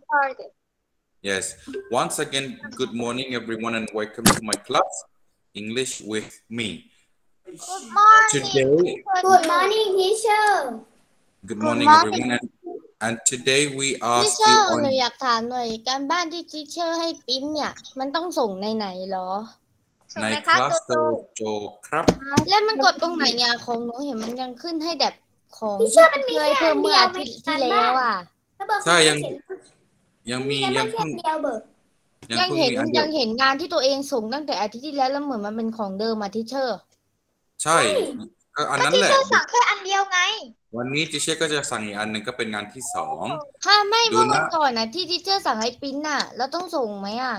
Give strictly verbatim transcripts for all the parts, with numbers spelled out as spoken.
started. Yes. Once again, good morning, everyone, and welcome to my class, English with me. Good morning. Today, Good morning, teacher. good morning, everyone, and, and today we are ทีเชอ still ร์ on. หนูอยากถามหน่อยการบ้านที่ทีเชอร์ให้ปริ้นเนี่ยมันต้องส่งในไหนเหรอส่งในในคคลาลาสสโตโตโจครับแล้วมันกดตรงไหนเนี่ยของหนูเห็นมันยังขึ้นให้แบบของทีที่เชอร์มันมีเคยแค่เพิ่อัมนเมื่เดีอยวอาไม่ทิตย์กาที่รแล้บ้านวอ่ะถ้าเบอร์ใช่ยังเขีนยังมีมียังแค่เพิ่งเดียวเบอร์ยังยังเพิ่งเห็นมีอันเดียัยวงเห็นงานที่ตัวเองส่งตั้งแต่อาทิตย์ที่แล้วแล้วเหมือนมันเป็นของเดิมอ่ะทีเชอร์ใช่ก็อันนั้นทีแหเชละอร์สั่งแค่อันเดียวไงวันนี้จิเช่ก็จะสั่งอีกอันหนึ่งก็เป็นงานที่สองค่ะไม่ดูเมื่อวันนะก่อนนะที่ทีเชอร์สั่งให้ปริ้นน่ะแล้วต้องส่งไหมอ่ะ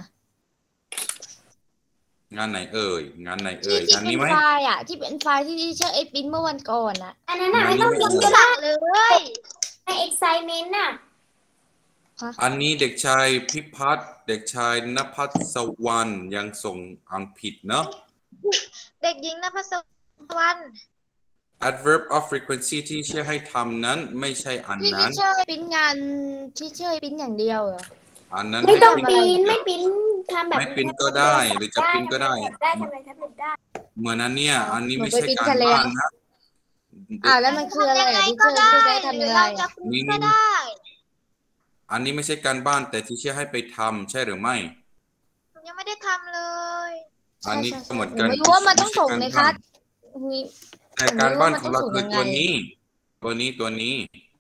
งานไหนเอ่ยงานไหนที่เอ่ยที่งานเป็นี้นไหมไฟล์อ่ะที่เป็นไฟล์ที่ทีเชอร์ไอ้ปริ้นเมื่อวันก่อนอ่ะอันนั้นน่ะงานไม่นี้ต้องไม่ยกเอ่ก็ยได้เลยใน excitement น่ะอันนี้เด็กชายพิพัฒน์เด็กชายณภัสสวรรณยังส่งอันผิดเนาะเด็กหญิงนภัสวรรณ adverb of frequency ที่เชื่อให้ทำนั้นไม่ใช่อันที่ทีนั้นเชอร์ปริ้นงานทีเชอร์ปริ้นอย่างเดียวเหรออันนั้นไม่ต้องให้ปริ้นเดีไม่ยวปริ้นทำแบบไม่ปริ้นก็ได้หรือจะปริ้นก็ได้ได้ทำอะไรแท็บเล็ตได้เหมือนอันเนี้ยอันนี้หนูไม่ไปใช่ปริ้นการกันแล้วบ้านนะอ่าแล้วมันคืออะไรอ่ะทีเชอร์ที่จะให้ทำยังไงเราจะอ่ะปริ้นก็ได้อันนี้ไม่ใช่การบ้านแต่ที่เชื่อให้ไปทำใช่หรือไม่ผมยังไม่ได้ทำเลยอันนี้ก็เหมือนหนูกันไม่รู้ว่ามันต้องส่งในคัสนี่แต่การบ้านของเราหนูคืไม่อรู้ว่ามันต้องส่งยังไงตัวนี้ ตัวนี้ตัวนี้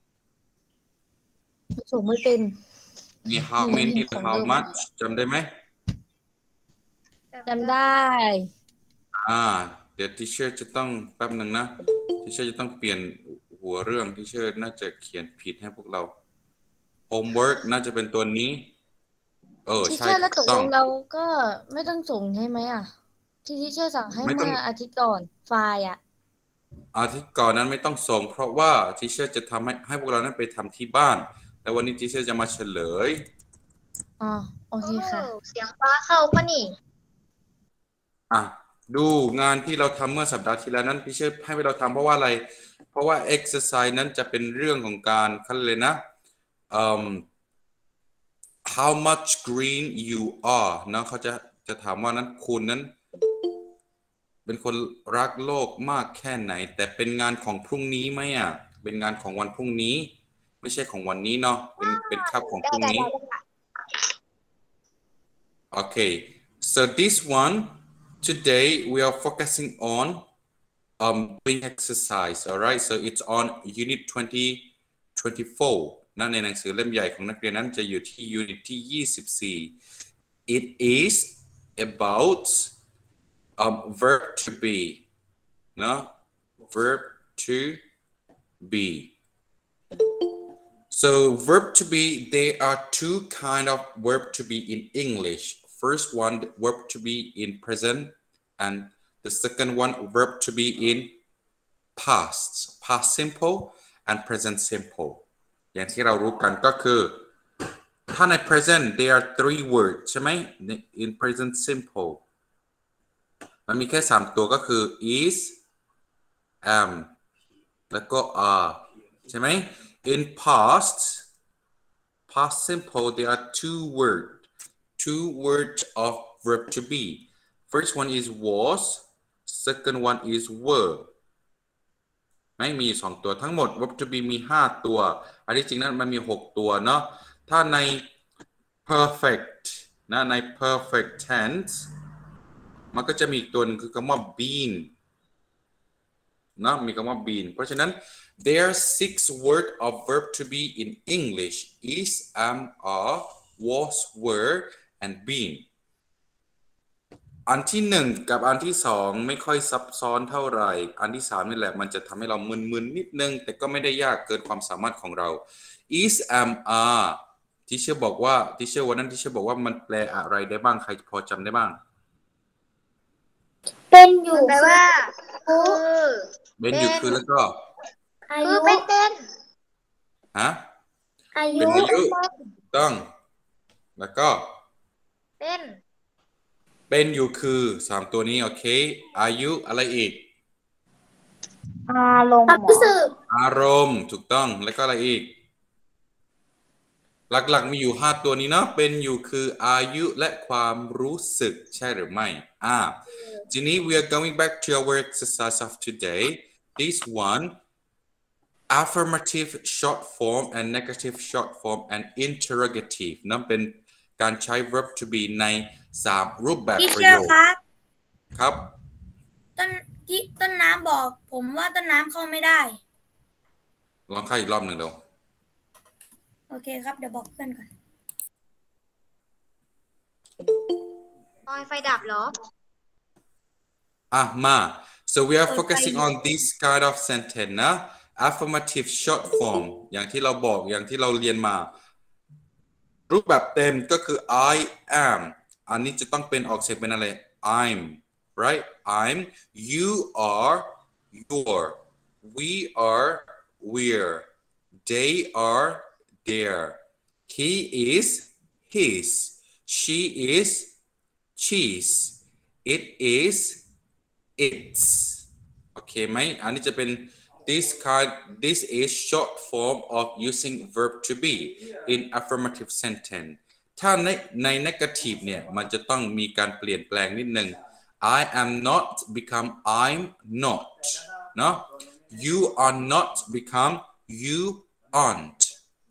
ส่งไม่เป็นมี how หนู many เห็นของ how เดิม much จำได้ไหมจำได้อ่าเดี๋ยวทีเชอร์จะต้องแป๊บหนึ่งนะทีเชอร์จะต้องเปลี่ยนหัวเรื่องทีเชอร์น่าจะเขียนผิดให้พวกเรา homework น่าจะเป็นตัวนี้เออทีใช่เชอร์แล้วตถูกกลต้องงเราก็ไม่ต้องส่งใช่ไหมอ่ะที่ทีเชอร์สั่งให้ไม่ต้องเมื่ออาทิตย์ก่อนไฟล์อ่ะอาทิตย์ก่อนนั้นไม่ต้องส่งเพราะว่าทีเชอร์จะทำให้ให้พวกเรานั้นไปทำที่บ้านแต่วันนี้ทีเชอร์จะมาเฉลยอ๋อโอเคค่ะเสียงฟ้าเข้าปะนี่อ่ะดูงานที่เราทำเมื่อสัปดาห์ที่แล้วนั้นทีเชอร์ให้เราทำเพราะว่าอะไรเพราะว่า exercise นั้นจะเป็นเรื่องของการคันเลยนะ um, how much green you are นะเขาจะจะถามว่านั้นคุณนั้นเป็นคนรักโลกมากแค่ไหนแต่เป็นงานของพรุ่งนี้ไหมอ่ะเป็นงานของวันพรุ่งนี้ไม่ใช่ของวันนี้เนาะเป็นเป็นคาบของพรุ่งนี้ Okay so this one today we are focusing on um doing exercise alright so it's on unit twenty twenty-four นั่นในหนังสือเล่มใหญ่ของนักเรียนนั้นจะอยู่ที่ unit ที่ยี่สิบสี่ it is about um verb to be เนาะ verb to be so verb to be there are two kind of verb to be in English first one verb to be in present and the second one verb to be in past past simple and present simple อย่างที่เรารู้กันก็คือถ้าใน present there are three words ใช่ไหม in present simple มันมีแค่สามตัวก็คือ is am แล้วก็ are ใช่ไหม in past past simple there are two words two words of verb to be first one is was second one is were ไม่มีสองตัวทั้งหมด verb to be มีห้าตัวอันที่จริงนั้นมันมีหกตัวเนาะถ้าใน perfect นะใน perfect tense มันก็จะมีอีกตัวนึงคือคำว่า been นะมีคำว่า been เพราะฉะนั้น there are six words of verb to be in English is am are was were and been อันที่หนึ่งกับอันที่สองไม่ค่อยซับซ้อนเท่าไหร่อันที่สามนี่แหละมันจะทำให้เรามึนๆนิดนึงแต่ก็ไม่ได้ยากเกินความสามารถของเรา is am are ที่เชื่อบอกว่าที่เชื่อวันนั้นที่เชื่อบอกว่ามันแปลอะไรได้บ้างใครพอจำได้บ้างเป็นอยู่แปลว่าคือเป็นอยู่คือแล้วก็คือเป็นเป็นฮะอายุเป็นอายุต้องแล้วก็เป็นเป็นอยู่คือสามตัวนี้โอเคอายุอะไรอีกอารมณ์รู้สึกอารมณ์ถูกต้องแล้วก็อะไรอีกหลักๆมีอยู่ห้าตัวนี้เนาะเป็นอยู่คืออายุและความรู้สึกใช่หรือไม่อ่าทีนี้ we are going back to our exercise of today this one affirmative short form and negative short form and interrogative นั่นเป็นการใช้ verb to be ในสามรูปแบบประโยคครับครับต้นที่ต้นน้ำบอกผมว่าต้นน้ำเข้าไม่ได้ลองเข้าอีกรอบหนึ่งเดี๋ยวโอเคครับเดี๋ยวบอกเพื่อนก่อนออยไฟดับเหรออ่ะมา so we are focusing on this kind of sentence นะ affirmative short form อย่างที่เราบอกอย่างที่เราเรียนมารูปแบบเต็มก็คือ I am อันนี้จะต้องเป็นออกเสียงเป็นอะไร I'm right I'm you are your we are we're they are their he is his she is she's it is its โอเคไหมอันนี้จะเป็น this kind this is short form of using verb to be in affirmative sentence ถ้าในใน negative เนี่ยมันจะต้องมีการเปลี่ยนแปลงนิดนึง I am not become I'm not เนาะ you are not become you aren't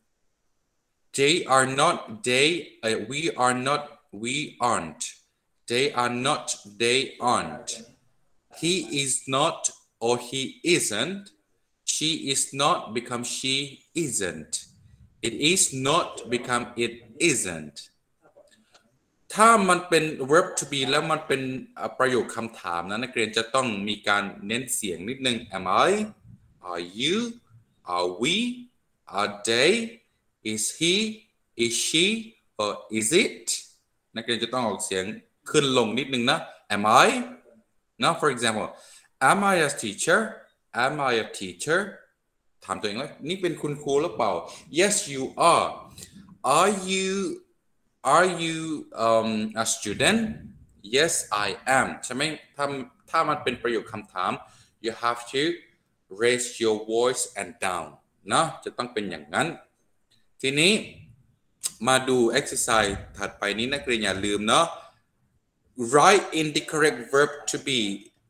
they are not they uh, we are not we aren't they are not they aren't he is not or he isn't she is not become she isn't it is not become it isn't ถ้ามันเป็น verb to be แล้วมันเป็นประโยคคำถามนะนักเรียนจะต้องมีการเน้นเสียงนิดนึง am I are you are we are they is he is she or is it นักเรียนจะต้องออกเสียงขึ้นลงนิดนึงนะ am I now for example am I a teacher am I a teacher ถามตัวเองว่านี่เป็นคุณครูหรือเปล่า yes you are are you are you um, a student yes I am ใช่ไหมถ้าถ้ามันเป็นประโยคคำถาม you have to raise your voice and down นะจะต้องเป็นอย่างนั้นทีนี้มาดู exercise ถัดไปนี้นักเรียนอย่าลืมเนาะ write in the correct verb to be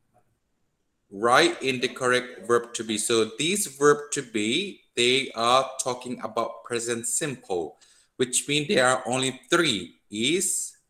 write in the correct verb to be so these verb to be they are talking about present simple which means there are only three is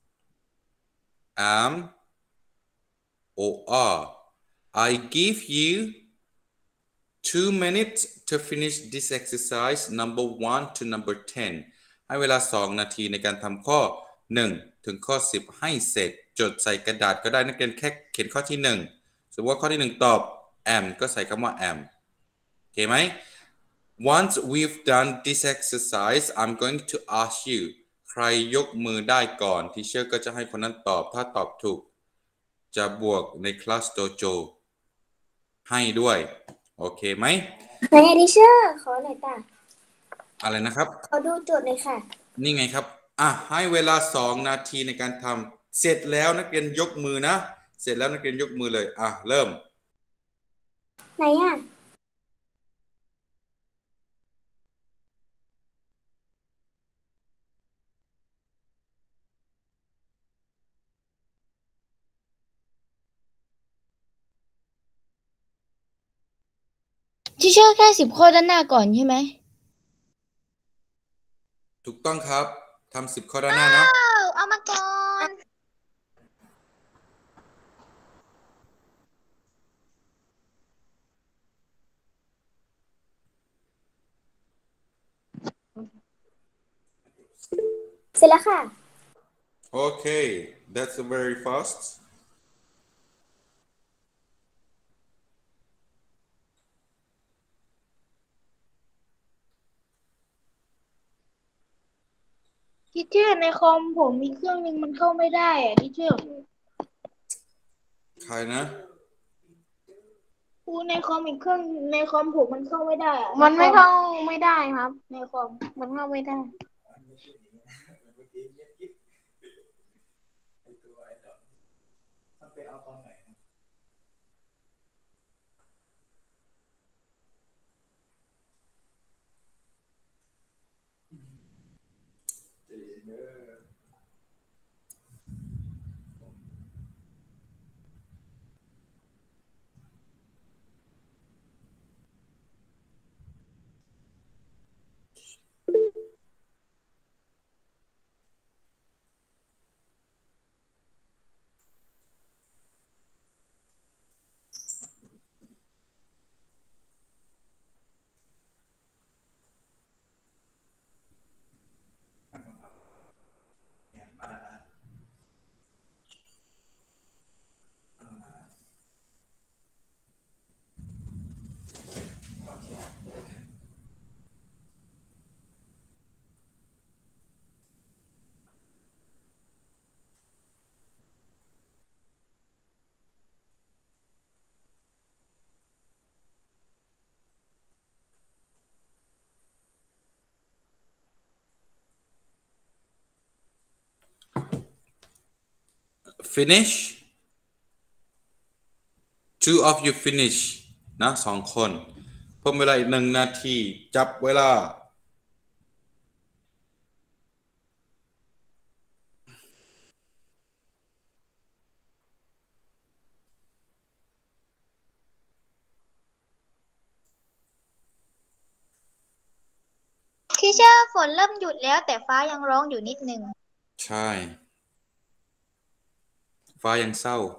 am or are I give you two minutes to finish this exercise number one to number ten ให้เวลาสองนาทีในการทำข้อหนึ่งถึงข้อสิบให้เสร็จจดใส่กระดาษก็ได้นักเรียนแค่เขียนข้อที่หนึ่งสมมติว่าข้อที่หนึ่งตอบ am ก็ใส่คำว่า am โอเคไหม once we've done this exercise I'm going to ask you ใครยกมือได้ก่อนทีเชอร์ก็จะให้คนนั้นตอบถ้าตอบถูกจะบวกในคลาสโดโจให้ด้วยโอเคไหมไหนดิเชอร์ขอหน่อยจ้ะอะไรนะครับขอดูโจทย์หน่อยค่ะนี่ไงครับอ่ะให้เวลาสองนาทีในการทำเสร็จแล้วนักเรียนยกมือนะเสร็จแล้วนักเรียนยกมือเลยอ่ะเริ่มไหนอ่ะที่เชื่อแค่สิบข้อด้านหน้าก่อนใช่ไหมถูกต้องครับทำสิบข้อด้านหน้านะเอามาก่อนเสร็จแล้วค่ะ Okay that's very fast ทีเชอร์ในคอมผมมีเครื่องนึงมันเข้าไม่ได้อะทีเชอร์ใครนะคูในคอมอีกเครื่องในคอมผมมันเข้าไม่ได้อะมันไม่เข้าไม่ได้ครับในคอมมันเข้าไม่ได้ finish two of you finish นะสองคนเพิ่มเวลาอีกหนึ่งนาทีจับเวลาทีเชอร์ฝนเริ่มหยุดแล้วแต่ฟ้ายังร้องอยู่นิดนึงใช่ฟ้ายังเศร้า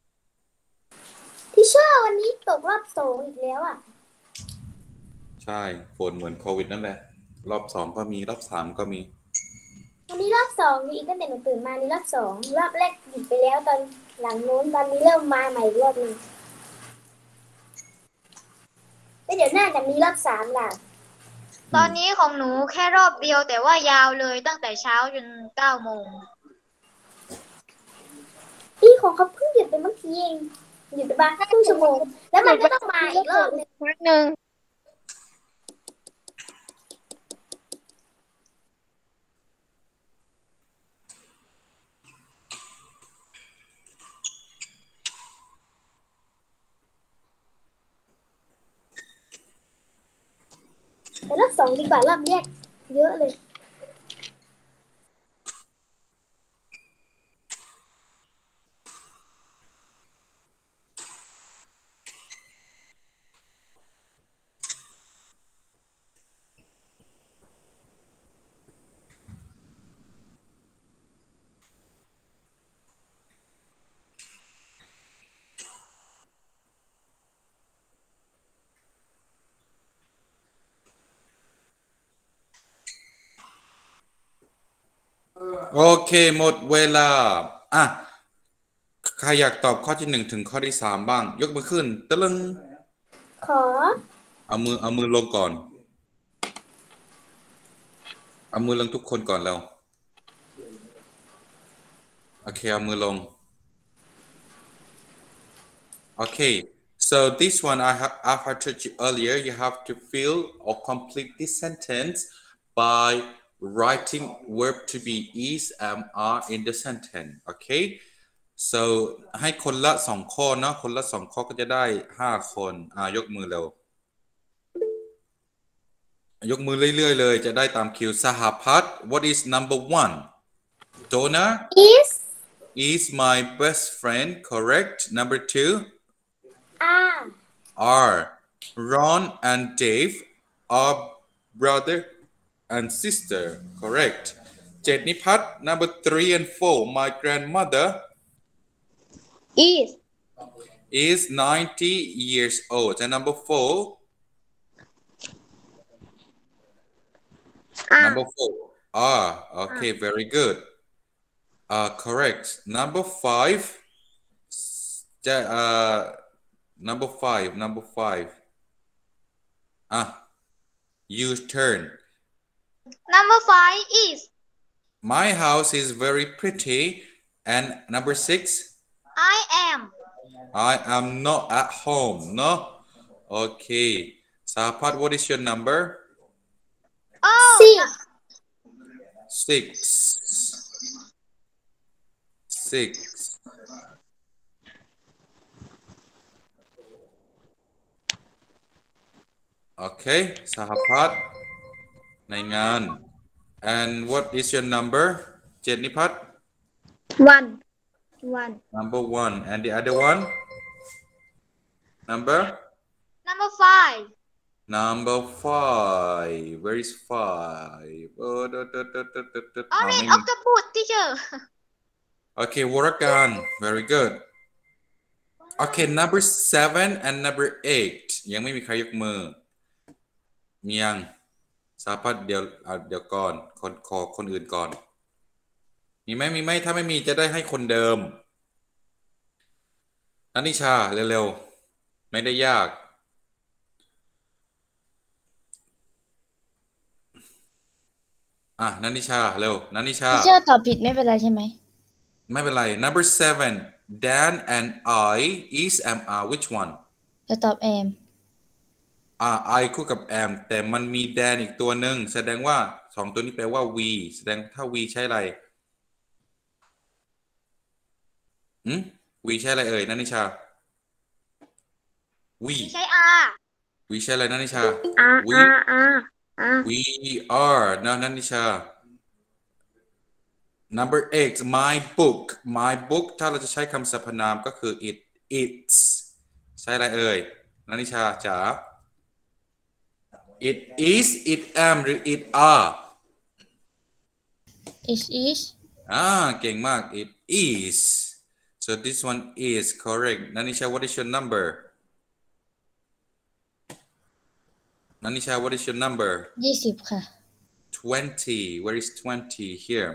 ทีเชอร์วันนี้ตกรอบสองอีกแล้วอ่ะใช่ฝนเหมือนโควิดนั่นแหละรอบสองก็มีรอบสามก็มีวันนี้รอบสองมีอีกตั้งแต่หนูตื่นมานี่รอบสองรอบแรกหยุดไปแล้วตอนหลังนู้นตอนนี้เริ่มมาใหม่รอบนึงแล้วเดี๋ยวหน้าจะมีรอบสามล่ะตอนนี้ของหนูแค่รอบเดียวแต่ว่ายาวเลยตั้งแต่เช้าจนเก้าโมงพี่ของเขาเพิ่งหยุดไปเมื่อกี้เองหยุดไปบ้างแค่ครึ่งชั่วโมงแล้วมันก็ต้องมาอีกรอบนึงพักหนึ่งแต่รอบสองดีกว่ารอบแรกเยอะเลยโอเคหมดเวลาอ่ะใครอยากตอบข้อที่หนึ่งถึงข้อที่สามบ้างยกมือขึ้นตะลึงขอเอามือเอามือลงก่อนเอามือลงทุกคนก่อนแล้วโอเคเอามือลงโอเค so this one I have I have told you earlier you have to fill or complete this sentence by writing verb to be is am are in the sentence okay so ให้คนละสองข้อเนาะคนละสองข้อก็จะได้ห้าคนอ่ายกมือเร็วยกมือเรื่อยๆเลยจะได้ตามคิวสหพัฒน์ what is number one Donna is is my best friend correct number two are are Ron and Dave are brother and sister correct เจตนิพัฒน์ number three and four my grandmother is is ninety years old and number four are number four are okay very good uh correct number five uh number five number five ah you turn number five is my house is very pretty and number six I am I am not at home no okay Sapat what is your number oh six six okay Sahapat ในงาน and what is your number เจตนิพัฒน์ one one number one and the other one number number five number five where is five oh, da, da, da, da, da, da. orange octopus teacher okay Warakan very good okay number seven and number eight ยังไม่มีใครยกมือมียังสาพัฒน์เดี๋ยวเดี๋ยวก่อนคนขอคนอื่นก่อนมีไหมมีไหมถ้าไม่มีจะได้ให้คนเดิมนันนิชาเร็วๆไม่ได้ยากอ่ะนันนิชาเร็วนันนิชาพี่เชื่อตอบผิดไม่เป็นไรใช่ไหมไม่เป็นไร number seven Dan and I is am are which one จะตอบแอมอ่า I คู่กับ am แต่มันมี Dan อีกตัวหนึ่งแสดงว่าสองตัวนี้แปลว่า we แสดงถ้า we ใช้อะไรอืม we ใช่อะไรเอ่ยนันนิชา we ใช้ R we ใช่อะไรนันนิชา R we R R R we are นะนันนิชา number eight my book my book ถ้าเราจะใช้คำสรรพนามก็คือ it it's ใช่อะไรเอ่ยนันนิชาจ๋า it is it am หรือ it are is is อ่าเก่งมาก it is so this one is correct นันนิชา what is your number นันนิชา what is your number ยี่สิบค่ะ twenty where is twenty here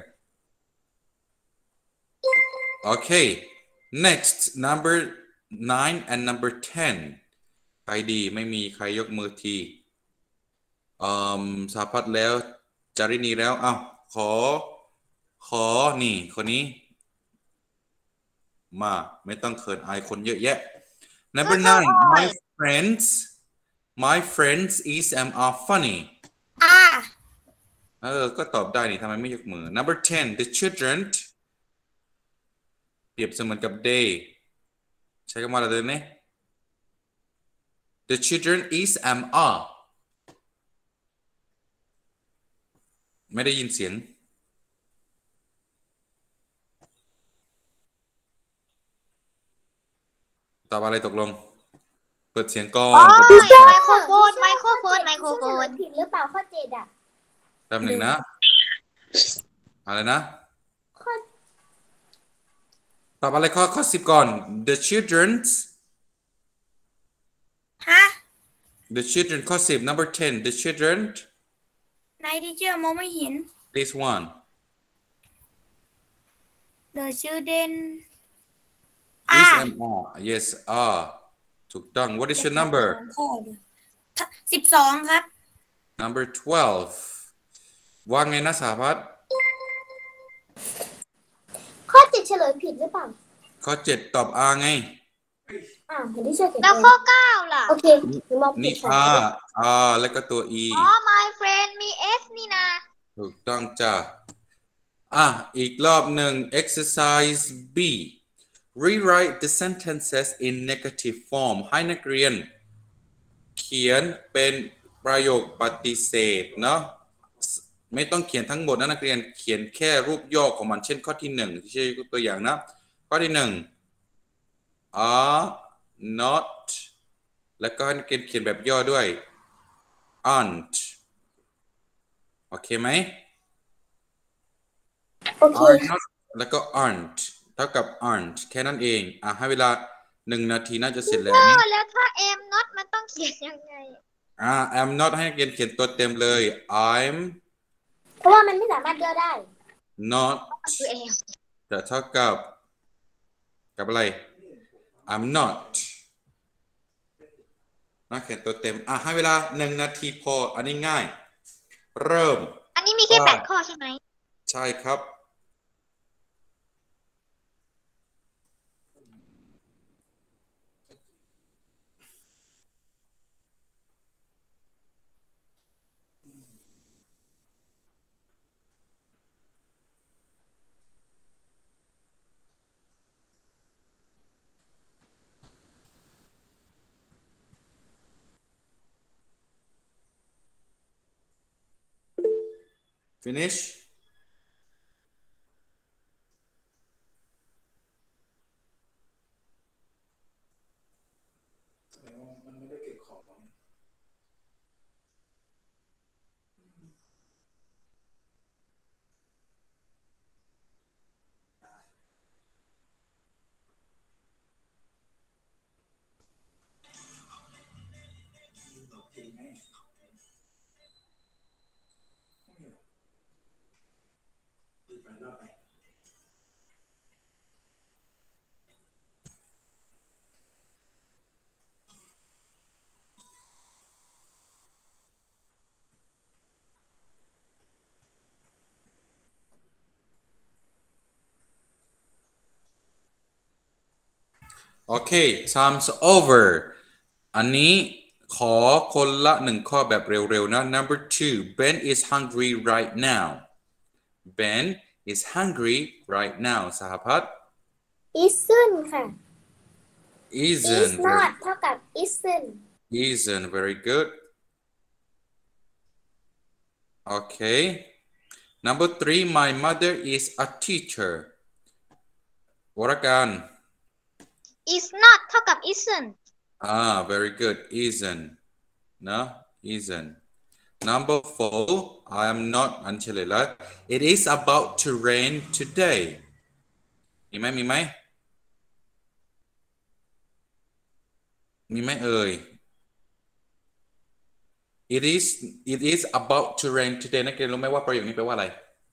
okay next number nine and number ten ใครดีไม่มีใครยกมือทีอืมสาพัฒน์แล้วจารินีแล้วอ้าวขอขอนี่คนนี้มาไม่ต้องเขินอายคนเยอะแยะ number nine my friends my friends is and are funny อ่าเออก็ตอบได้นี่ทำไมไม่ยกมือ number ten the children เปรียบเสมือนกับ they ใช้คำว่าอะไรเดิมเนี่ย the children is and are ไม่ได้ยินเสียงตอบอะไรตกลงเปิดเสียงก่อนโอ้เปิดยเสียงไมโครโฟนไมโครโฟนไมโครโฟนผิดหรือเปล่าข้อเจ็ดอ่ะแป๊บหนึ่งนะอะไรนะตอบอะไรข้อข้อสิบก่อน the children's ฮะ the children ข้อสิบ number ten the children ในที่เชื่อมองไม่เห็น this one The children is อ่า and are yes are ถูกต้อง what is your number สิบสองครับ number twelve ว่าไงนะสาพัฒน์ข้อเจ็ดเฉลยผิดหรือเปล่าข้อเจ็ดตอบ r ไงอ่าเห็นที่ช่วยเขียนแล้วข้อเก้าล่ะโอเคหนูมองผินี่ดค่ะ r r แล้วก็ตัว e อ๋อ my friend มี S นี่นะถูกต้องจ้ะอ่ะอีกรอบหนึ่ง exercise B rewrite the sentences in negative form ให้นักเรียนเขียนเป็นประโยคปฏิเสธเนาะไม่ต้องเขียนทั้งหมดนะนักเรียนเขียนแค่รูปย่อของมันเช่นข้อที่หนึ่งที่ใช้ตัวอย่างนะข้อที่หนึ่ง are not แล้วก็ให้นักเรียนเขียนแบบย่อด้วย aren't โอเคไหมโอเค are not แล้วก็ aren't เท่ากับ aren't แค่นั้นเองอ่ะให้เวลาหนึ่งนาทีน่าจะเสร็จแล้วนี่แล้วถ้า am not มันต้องเขียนยังไงอ่า I'm not ให้นักเรียนเขียนตัวเต็มเลย I'm เพราะว่ามันไม่สามารถเลือกได้ not คือ am จะเท่ากับกับอะไร I'm not น่าเขียนตัวเต็มอ่ะให้เวลาหนึ่งนาทีพออันนี้ง่ายเริ่มอันนี้มีแค่แปดข้อใช่ไหมใช่ครับ finishโอเค time's over อันนี้ขอคนละหนึ่งข้อแบบเร็วๆนะ number two Ben is hungry right now Ben is hungry right now สหพัฒน์ isn't ค่ะ is isn't not เท่ากับ isn't isn't very good okay number three my mother is a teacher วรการ is not เท่ากับ isn't ah very good isn't นะ isn't number four I am not อันเฉลยแล้ว it is about to rain today มีไหมมีไหมมีไหมเอ่ย it is it is about to rain today นักเรียนรู้ไหมว่าประโยคนี้แปลว่าอะไร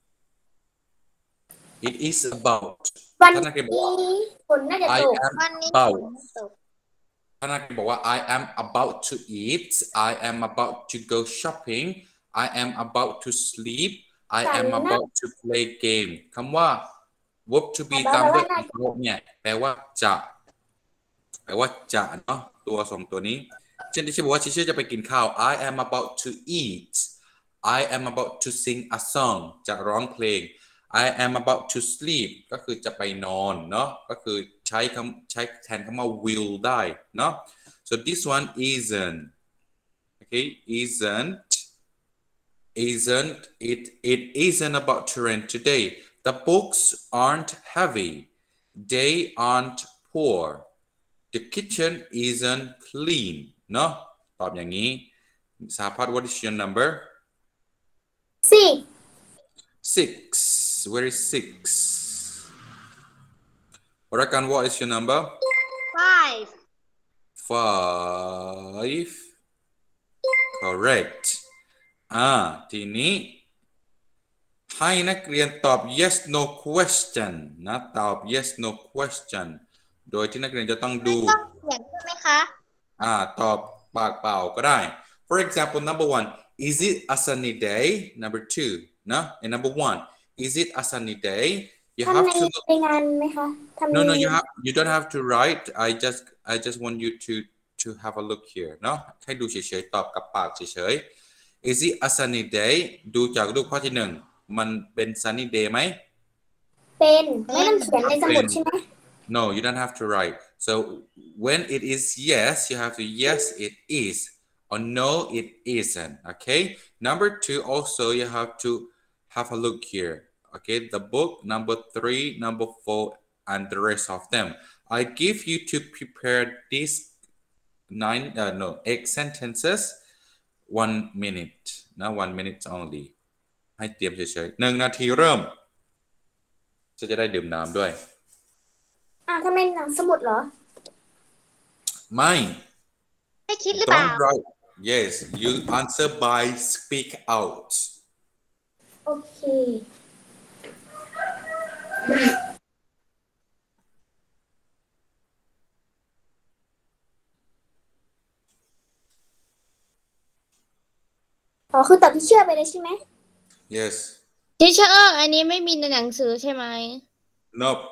it is about วันถ้านักเรียนบอกนี้ว่าฝนน่าจะ I ตก am วันนี้ about ฝนตกถ้านักเรียนบอกว่า I am about to eat I am about to go shopping I am about to sleep I am about to play game คำว่า verb to be ตามด้วย about เนี่ยแปลว่าจะแปลว่าจะเนาะตัวสองตัวนี้เช่นที่ชื่อบอกว่าชื่อจะไปกินข้าว I am about to eat I am about to sing a song จะร้องเพลง I am about to sleep ก็คือจะไปนอนเนาะก็คือใช้คำใช้แทนคำว่า will ได้เนาะ so this one isn't okay isn't isn't it it isn't about to rain today the books aren't heavy they aren't poor the kitchen isn't clean เนาะตอบอย่างนี้สาพัฒน์ what is your number six six where is six วรการ what is your number five five correct อ่าทีนี้ให้นักเรียนตอบ yes no question นะตอบ yes no question โดยที่นักเรียนจะต้องดูไม่ต้องเขียนใช่ไหมคะอ่าตอบปากเปล่าก็ได้ for example number one is it a sunny day number two นะ and number one is it a sunny day you ทำ have ใน to ในงานไหมคะทำ no no ใน you have you don't have to write I just I just want you to to have a look here เนาะให้ดูเฉยๆตอบกับปากเฉยๆ is it a sunny day ดูจากรูปข้อที่หนึ่งมันเป็น sunny day ไหมเป็นไม่ต้องเขียนในสมุดใช่ไหม no you don't have to write so when it is yes you have to yes it is or no it isn't okay number two also you have to have a look here okay the book number three number four and the rest of them I give you to prepare these nine uh, no eight sentences one minute now one minute only ให้เตรียมเฉยๆหนึ่งนาทีเริ่มจะจะได้ดื่มน้ำด้วยอ่าทำไมหนังสมุดเหรอไม่ให้คิดหรือเปล่า don't write yes you answer by speak out โอเคอ๋อคือตอบที่เชื่อไปเลยใช่ไหม yes ทิเชอร์อันนี้ไม่มีในหนังสือใช่ไหม nope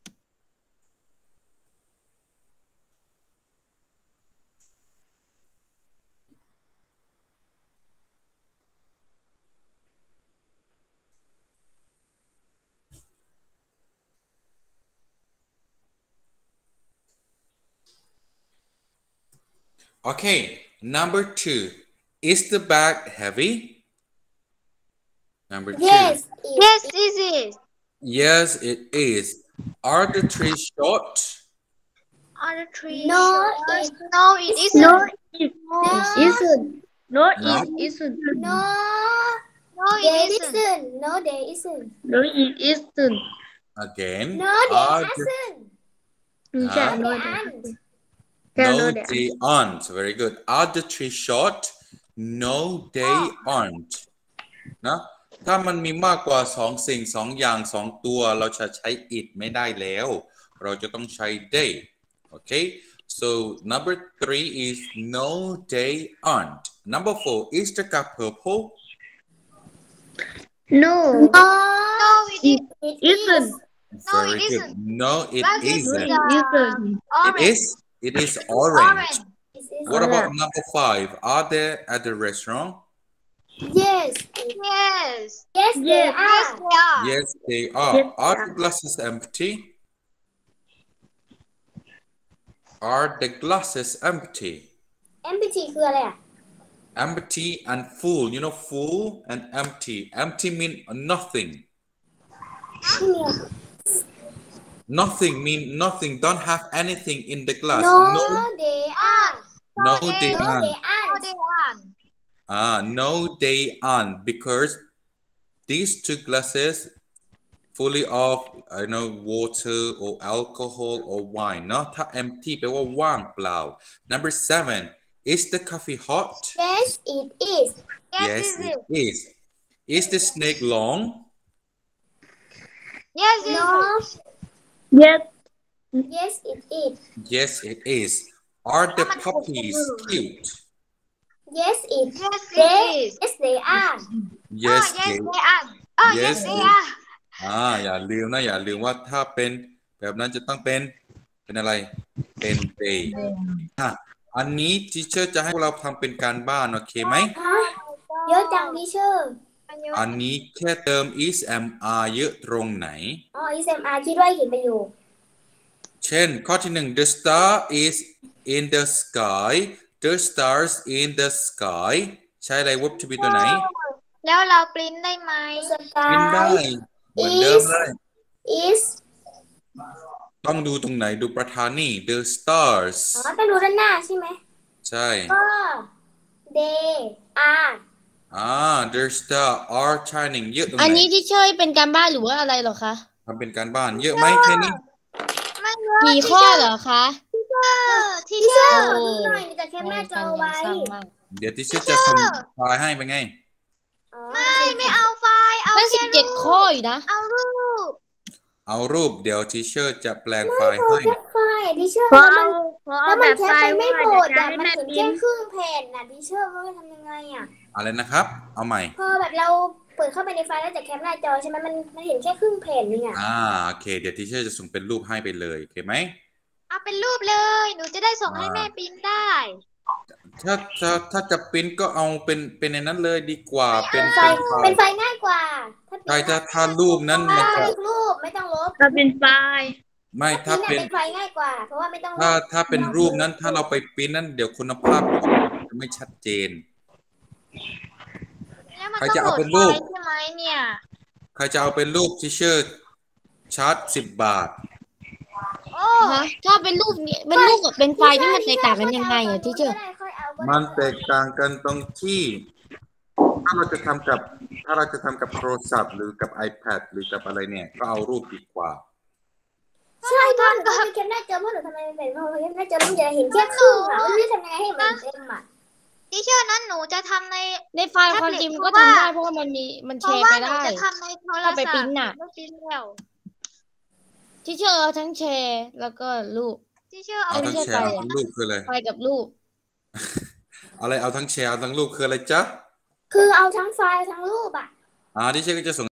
okay number two is the bag heavy number two yes Yes this is yes it is are the trees short are the trees No, it no it isn't No, it isn't No No. it isn't no No there it isn't isn't no there isn't No it isn't again no there are the hasn't มีแค่ no no there aren't no they aren't very good are the trees short no they aren't นะถ้ามันมีมากกว่าสองสิ่งสองอย่างสองตัวเราจะใช้ it ไม่ได้แล้วเราจะต้องใช้ they okay so number three is no they aren't number four is the car purple No no no it is it isn't No, very it good isn't. no it That's it. isn't Yeah. isn't it orange is it is orange orange It is what about Orange. number five are there at the restaurant yes yes yes they Yes. are yes they are Yes, are they the glasses empty Are the glasses empty? empty คืออะไรอ่ะ Empty and full. You know, full and empty. Empty mean nothing. ไม่มีอ่ะ Nothing mean nothing. Don't have anything in the glass. no No, they are no, no they aren't. they are they are Ah, no, they aren't because these two glasses fully of I know water or alcohol or wine เนาะถ้า empty แปลว่าว่างเปล่า Number seven is the coffee hot? yes it is Yes, it is. Is the snake long? yes no yes yes it is Yes, it is. Are the puppies cute? yes it yes they it is yes they are Yes, yes they. they are oh yes Yes, they they- are อ่าอย่าลืมนะอย่าลืมว่าถ้าเป็นแบบนั้นจะต้องเป็นเป็นอะไรเป็น they อ่ะอันนี้ทีเชอร์จะให้พวกเราทำเป็นการบ้านโอเคไหมฮะเยอะจังดิเชอร์อันนี้แค่เติม is am are เยอะตรงไหนอ๋อ is am are คิดว่าเห็นประโยคเช่นข้อที่หนึ่ง the star is in the sky the stars in the sky ใช้อะไร verb to be ตัวไหนแล้วเราปริ้นได้ไหมพิมพ์ได้ sky เหมือนเดิมเลย is ต้องดูตรงไหนดูประธานนี่ the stars อ๋อต้องดูด้านหน้าใช่ไหมใช่ก็ they are อ่า the star are shining เยอะตรงไหนอันนี้ที่เชยเป็นการบ้านหรือว่าอะไรเหรอคะทำเป็นการบ้านเยอะไหมแค่นี้ไม่เยอะกี่ข้อเหรอคะทีเชอร์ขอดูหน่อยมีแต่แค่หน้าจอไว้เดี๋ยวที่ชื่อจะส่งไฟล์ให้เป็นไงอ๋อไม่ไม่เอาไฟล์เอาตั้งสิแค่บเจ็ดรูปข้ออยู่นะเอารูปเอารูปเดี๋ยวทีเชอร์จะแปลงไฟล์พอให้แค่ไฟล์ทีเชอร์พอแล้วเอามันพอเอาแล้วแบมันบแคไฟปไปล์ไม่ว่าหมเดี๋ยวดจะอ่ะให้มันแม่ถึงพิแค่มพ์ครึ่งแผ่นน่ะทีเชอร์ว่าจะทำยังไงอ่ะอะไรนะครับ เอาใหม่พอแบบเราเปิดเข้าไปในไฟล์แล้วจะแคปหน้าจอใช่ไหมมันมันเห็นแค่ครึ่งแผ่นนี่อ่ะอ่าโอเคเดี๋ยวทีเชอร์จะส่งเป็นรูปให้ไปเลยโอเคไหมเอาเป็นรูปเลย หนูจะได้ส่งให้แม่ปริ้นได้ถ้าถ้าถ้าจะปริ้นก็เอาเป็นเป็นในนั้นเลยดีกว่าเป็นไฟเป็นล์ไฟเป็นล์ไฟล์ง่ายกว่า ถ้าใช่ถ้าถ้ารูปนั้นมันถ้าจะเป็นรูปไม่ต้องลบถ้าเป็นไฟล์ไม่ถ้าถ้าเป็เป็น นไฟล์ง่ายกว่า เพราะว่าไม่ต้องลถ้าบถ้าเป็นรูปนั้นถ้าเราไปปริ้นนั้นเดี๋ยวคุณภาพจะไม่ชัดเจนแล้วมันใครต้องจะโหลเอาดเป็นไฟรูปล์ใช่ไหมเนี่ยใครจะเอาเป็นรูปทีเชอร์ชาร์จสิบบาทโอ้ฮะถ้าเป็นรูปเนี่ยเป็นรูปกับเป็นไฟล์นี่มันแตกต่างกันยังไงอ่ะที่เจอค่อยเอาก็ได้มันแตกต่างกันตรงที่ ถ้าเราจะทำกับ ถ้าเราจะทำกับโทรศัพท์หรือกับ iPad หรือกับอะไรเนี่ย ก็เอารูปดีกว่าใช่เพราะหนูทำแคปหน้าจอเพราะหนูทำไมไม่เป็นเพราะแคปหน้าจอแล้วมันจะเห็นแค่ครึ่งอ่ะไม่รู้จะทำยังไงให้มันเต็มอ่ะทีเชอร์นั้นหนูจะทำในในไฟล์ความจริงมันก็ทำได้เพราะว่ามันมีมันเพแชราะร์ว่าไปหนูได้จะทำในโทรศัถ้าพท์ไปปริ้นน่ะไม่ปริ้นแล้วที่เชอร์ทั้งแชร์แล้วก็รูปทีเชอร์เอาเอาไม่ทั้งใช่แชร์ไฟล์เอาทั้งรูปคืออะไรไฟล์กับรูปอะไรเอาทั้งแชร์เอาทั้งรูปคืออะไรจ๊ะคือเอาทั้งไฟล์ทั้งรูปอ่ะอ่าที่เชอร์ก็จะส่ง